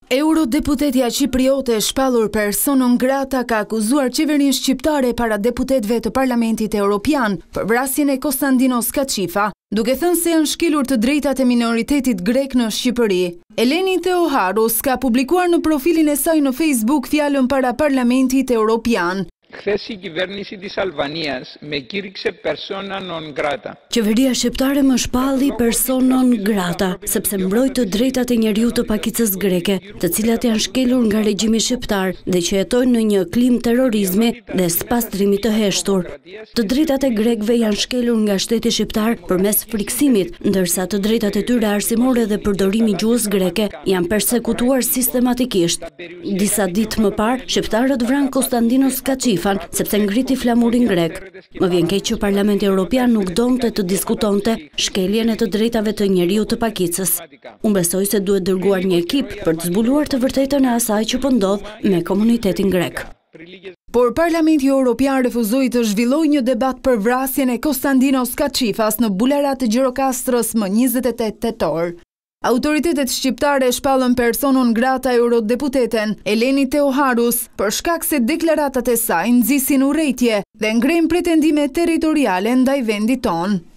Eurodeputetja Cipriote shpallur persona non grata ka akuzuar qeverinë shqiptare para deputetëve të Parlamentit Evropian për vrasjen e Konstantinos Kaçifa, duke thënë se janë shkelur të drejtat e minoritetit grek në Shqipëri. Eleni Theoharus ka publikuar në profilin e saj në Facebook fjalën para Parlamentit Evropian. Χθες η κυβέρνηση της Αλβανίας με κήρυξε persona non grata. Qeveria shqiptare më shpalli persona non grata, sepse mbroj të drejtat e njeriut të pakicës greke, të cilat janë shkelur nga regjimi shqiptar dhe që jetojnë në një klim terrorizmi dhe spastrimi të heshtur. Të drejtat e grekëve janë shkelur nga shteti shqiptar përmes friksimit, ndërsa të drejtat e tyre arsimore dhe përdorimi gjuhës greke janë persekutuar sistematikisht. Disa ditë më parë, shqiptarët vranë Konstantinos Kaçifan sepse ngriti flamurin grek. Më vjen keq që Parlamenti Evropian nuk donte të diskutonte shkeljen e të drejtave të njeriut të pakicës. Unë besoj se duhet dërguar një ekip për të zbuluar të vërtetën e asaj që po ndodh me komunitetin grek. Por Parlamenti Evropian refuzoi të zhvillojë një debat për vrasjen e Konstantinos Kaçifas në bularat të Gjirokastrës më 28 tetor. Autoritetet shqiptare shpallën persona non grata eurodeputeten Eleni Theoharus për shkak se deklaratat e saj nxisin urrëtie dhe ngrenë pretendime territoriale ndaj vendit tonë.